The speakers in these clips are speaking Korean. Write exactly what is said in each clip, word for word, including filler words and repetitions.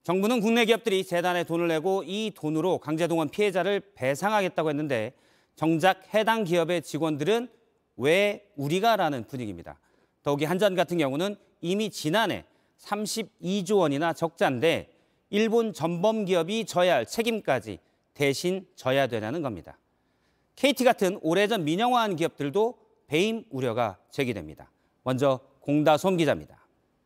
정부는 국내 기업들이 재단에 돈을 내고 이 돈으로 강제동원 피해자를 배상하겠다고 했는데 정작 해당 기업의 직원들은 왜 우리가라는 분위기입니다. 더욱이 한전 같은 경우는 이미 지난해 삼십이조 원이나 적자인데 일본 전범 기업이 져야 할 책임까지 대신 져야 되냐는 겁니다. 케이티 같은 오래전 민영화한 기업들도 배임 우려가 제기됩니다. 먼저 공다솜 기자입니다.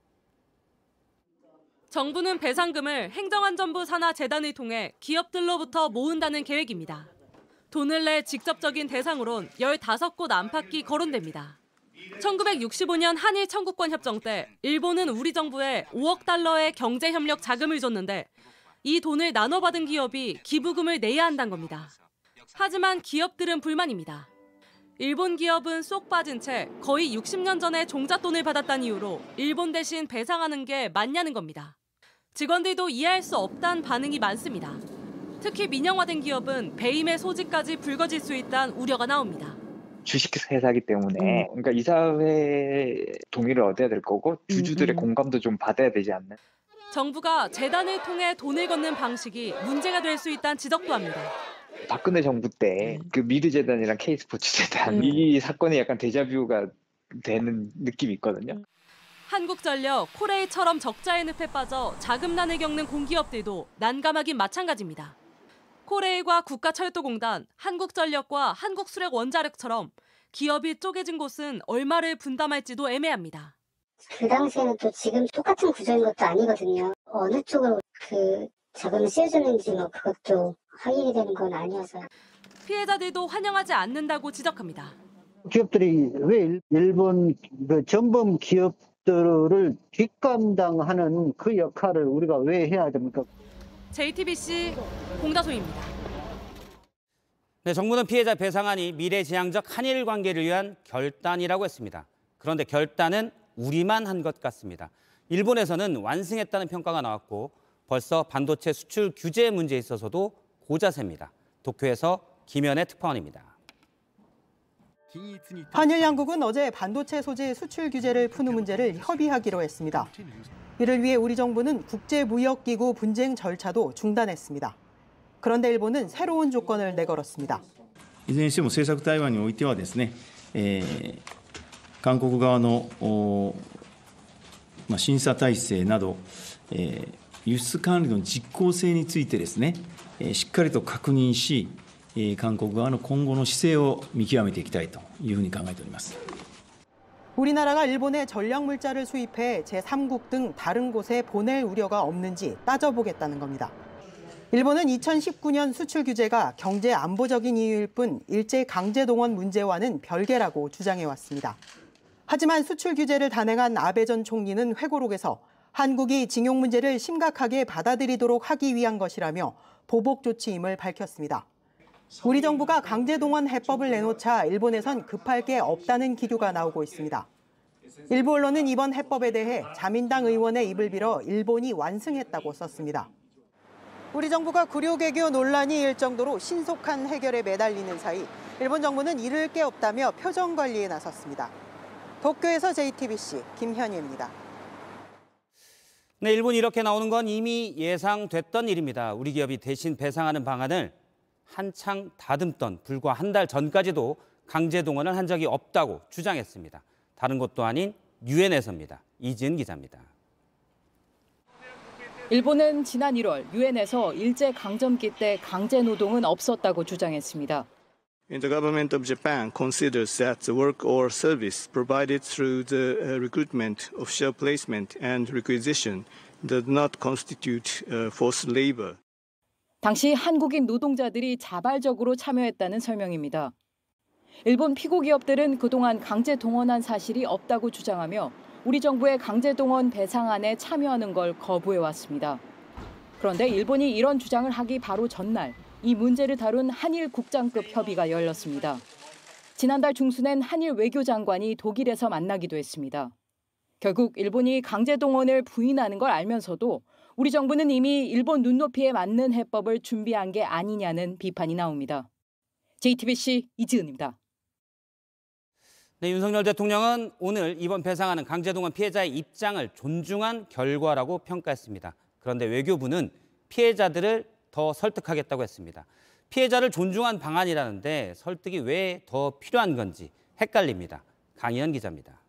정부는 배상금을 행정안전부 산하 재단을 통해 기업들로부터 모은다는 계획입니다. 돈을 내 직접적인 대상으론 열다섯 곳 안팎이 거론됩니다. 천구백육십오년 한일 청구권 협정 때 일본은 우리 정부에 오억 달러의 경제협력 자금을 줬는데 이 돈을 나눠받은 기업이 기부금을 내야 한다는 겁니다. 하지만 기업들은 불만입니다. 일본 기업은 쏙 빠진 채 거의 육십 년 전에 종잣돈을 받았다는 이유로 일본 대신 배상하는 게 맞냐는 겁니다. 직원들도 이해할 수 없다는 반응이 많습니다. 특히 민영화된 기업은 배임의 소지까지 불거질 수 있다는 우려가 나옵니다. 주식회사이기 때문에 그러니까 이사회 동의를 얻어야 될 거고 주주들의 음, 음. 공감도 좀 받아야 되지 않나. 정부가 재단을 통해 돈을 걷는 방식이 문제가 될 수 있다는 지적도 합니다. 박근혜 정부 때 그 미르재단이랑 K스포츠재단 음. 이 사건이 약간 데자뷰가 되는 느낌이 있거든요. 한국전력, 코레일처럼 적자의 늪에 빠져 자금난을 겪는 공기업들도 난감하긴 마찬가지입니다. 코레일과 국가철도공단, 한국전력과 한국수력원자력처럼 기업이 쪼개진 곳은 얼마를 분담할지도 애매합니다. 그 당시에는 또 지금 똑같은 구조인 것도 아니거든요. 어느 쪽으로 그 자금을 씌워주는지 뭐 그것도 확인이 되는 건 아니어서. 피해자들도 환영하지 않는다고 지적합니다. 기업들이 왜 일본 그 전범 기업들을 뒷감당하는 그 역할을 우리가 왜 해야 됩니까? 제이티비씨 공다솜입니다. 네, 정부는 피해자 배상안이 미래지향적 한일 관계를 위한 결단이라고 했습니다. 그런데 결단은 우리만 한 것 같습니다. 일본에서는 완승했다는 평가가 나왔고 벌써 반도체 수출 규제 문제에 있어서도 고자세입니다. 도쿄에서 김현애 특파원입니다. 한일 양국은 어제 반도체 소재 수출 규제를 푸는 문제를 협의하기로 했습니다. 이를 위해 우리 정부는 국제무역기구 분쟁 절차도 중단했습니다. 그런데 일본은 새로운 조건을 내걸었습니다. いずれにしても政策対話においてはですね、えー、韓国側のまあ、審査体制など、えー、輸出管理の実効性についてですね、えー、しっかりと確認し、えー、韓国側の今後の姿勢を見極めていきたいというふうに考えております。 우리나라가 일본에 전략물자를 수입해 제삼국 등 다른 곳에 보낼 우려가 없는지 따져보겠다는 겁니다. 일본은 이천십구년 수출 규제가 경제 안보적인 이유일 뿐 일제 강제 동원 문제와는 별개라고 주장해왔습니다. 하지만 수출 규제를 단행한 아베 전 총리는 회고록에서 한국이 징용 문제를 심각하게 받아들이도록 하기 위한 것이라며 보복 조치임을 밝혔습니다. 우리 정부가 강제 동원 해법을 내놓자 일본에선 급할 게 없다는 기류가 나오고 있습니다. 일부 언론은 이번 해법에 대해 자민당 의원의 입을 빌어 일본이 완승했다고 썼습니다. 우리 정부가 구류개교 논란이 일 정도로 신속한 해결에 매달리는 사이 일본 정부는 잃을 게 없다며 표정 관리에 나섰습니다. 도쿄에서 제이티비씨 김현희입니다. 네, 일본이 이렇게 나오는 건 이미 예상됐던 일입니다. 우리 기업이 대신 배상하는 방안을 한창 다듬던 불과 한 달 전까지도 강제 동원을 한 적이 없다고 주장했습니다. 다른 곳도 아닌 유엔에서입니다. 이지은 기자입니다. 일본은 지난 일월 유엔에서 일제 강점기 때 강제 노동은 없었다고 주장했습니다. And the government of Japan considers that the work or service provided through the recruitment, offshore placement, and requisition does not constitute forced labor. 당시 한국인 노동자들이 자발적으로 참여했다는 설명입니다. 일본 피고 기업들은 그동안 강제 동원한 사실이 없다고 주장하며 우리 정부의 강제 동원 배상안에 참여하는 걸 거부해왔습니다. 그런데 일본이 이런 주장을 하기 바로 전날 이 문제를 다룬 한일 국장급 협의가 열렸습니다. 지난달 중순엔 한일 외교장관이 독일에서 만나기도 했습니다. 결국 일본이 강제 동원을 부인하는 걸 알면서도 우리 정부는 이미 일본 눈높이에 맞는 해법을 준비한 게 아니냐는 비판이 나옵니다. 제이티비씨 이지은입니다. 네, 윤석열 대통령은 오늘 이번 배상안은 강제동원 피해자의 입장을 존중한 결과라고 평가했습니다. 그런데 외교부는 피해자들을 더 설득하겠다고 했습니다. 피해자를 존중한 방안이라는데 설득이 왜 더 필요한 건지 헷갈립니다. 강희연 기자입니다.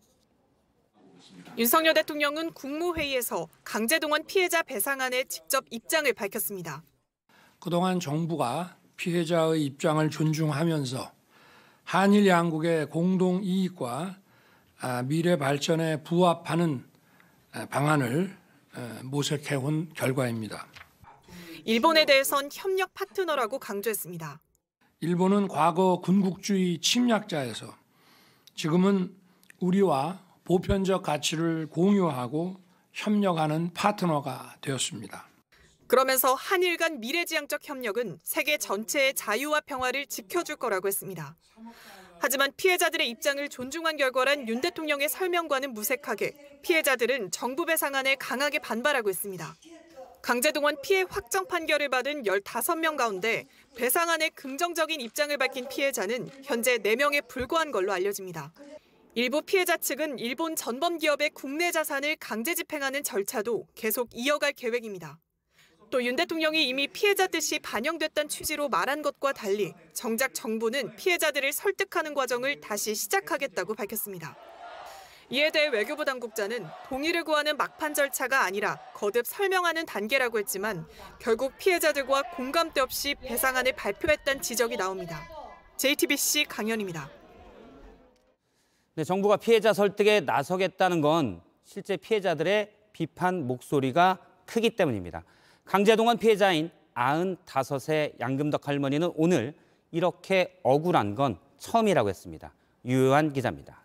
윤석열 대통령은 국무회의에서 강제동원 피해자 배상안에 직접 입장을 밝혔습니다. 그동안 정부가 피해자의 입장을 존중하면서 한일 양국의 공동 이익과 미래 발전에 부합하는 방안을 모색해온 결과입니다. 일본에 대해선 협력 파트너라고 강조했습니다. 일본은 과거 군국주의 침략자에서 지금은 우리와 보편적 가치를 공유하고 협력하는 파트너가 되었습니다. 그러면서 한일 간 미래지향적 협력은 세계 전체의 자유와 평화를 지켜줄 거라고 했습니다. 하지만 피해자들의 입장을 존중한 결과란 윤 대통령의 설명과는 무색하게 피해자들은 정부 배상안에 강하게 반발하고 있습니다. 강제동원 피해 확정 판결을 받은 열다섯 명 가운데 배상안에 긍정적인 입장을 밝힌 피해자는 현재 네 명에 불과한 걸로 알려집니다. 일부 피해자 측은 일본 전범 기업의 국내 자산을 강제 집행하는 절차도 계속 이어갈 계획입니다. 또 윤 대통령이 이미 피해자 뜻이 반영됐다는 취지로 말한 것과 달리 정작 정부는 피해자들을 설득하는 과정을 다시 시작하겠다고 밝혔습니다. 이에 대해 외교부 당국자는 동의를 구하는 막판 절차가 아니라 거듭 설명하는 단계라고 했지만 결국 피해자들과 공감대 없이 배상안을 발표했다는 지적이 나옵니다. 제이티비씨 강연입니다. 네, 정부가 피해자 설득에 나서겠다는 건 실제 피해자들의 비판 목소리가 크기 때문입니다. 강제동원 피해자인 아흔다섯의 양금덕 할머니는 오늘 이렇게 억울한 건 처음이라고 했습니다. 유효한 기자입니다.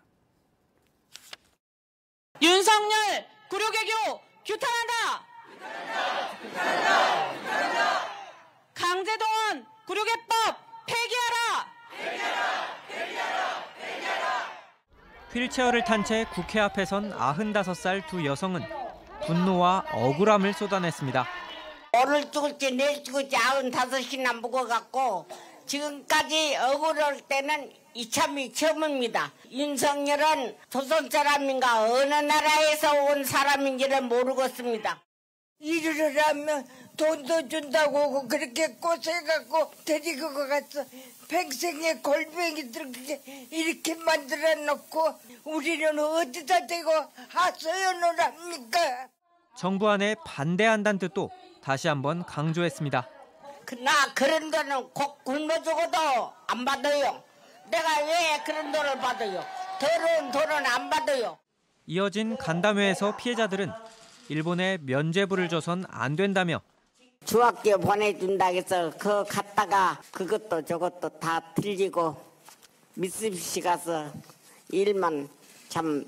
윤석열 구류개교 규탄한다! 규탄한다! 규탄한다! 강제동원 구류개법 폐기하라! 폐기하라! 폐기하라! 폐기하라! 휠체어를 탄 채 국회 앞에 선 아흔다섯 살 두 여성은 분노와 억울함을 쏟아냈습니다. 오늘 죽을지 내일 죽을지 아흔다섯이나 묵어갖고 지금까지 억울할 때는 이참이 처음입니다. 윤석열은 조선 사람인가 어느 나라에서 온 사람인지를 모르겠습니다. 일을 하면 돈도 준다고 그렇게 고생해갖고 데리고 갔어. 평생에 골뱅이들 이렇게 만들어 놓고 우리는 어디다 대고 하소연을 합니까? 정부 안에 반대한다는 뜻도 다시 한번 강조했습니다. 나 그런 돈은 꼭 굶어 죽어도 안 받아요. 내가 왜 그런 돈을 받아요? 더러운 돈은 안 받아요. 이어진 간담회에서 피해자들은 일본에 면죄부를 줘선 안 된다며 중학교 보내준다 해서 그거 갔다가 그것도 저것도 다 틀리고 미쓰비시 가서 일만 참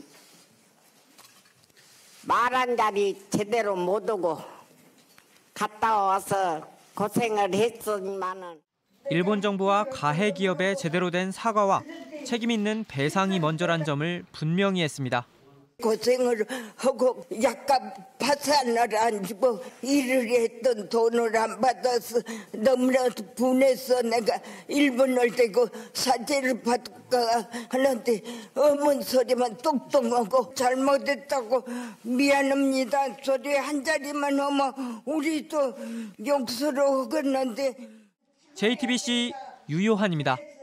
말한 자리 제대로 못 오고 갔다 와서 고생을 했지만은 일본 정부와 가해 기업에 제대로 된 사과와 책임 있는 배상이 먼저란 점을 분명히 했습니다. 고생을 하고 약간 파산을 안 주고 일을 했던 돈을 안 받아서 너무나도 분해서 내가 일본을 대고 사죄를 받을까 하는데 어머니 소리만 뚱뚱하고 잘못했다고 미안합니다 소리 한 자리만 하면 우리도 용서를 하겠는데. 제이티비씨 유효한입니다.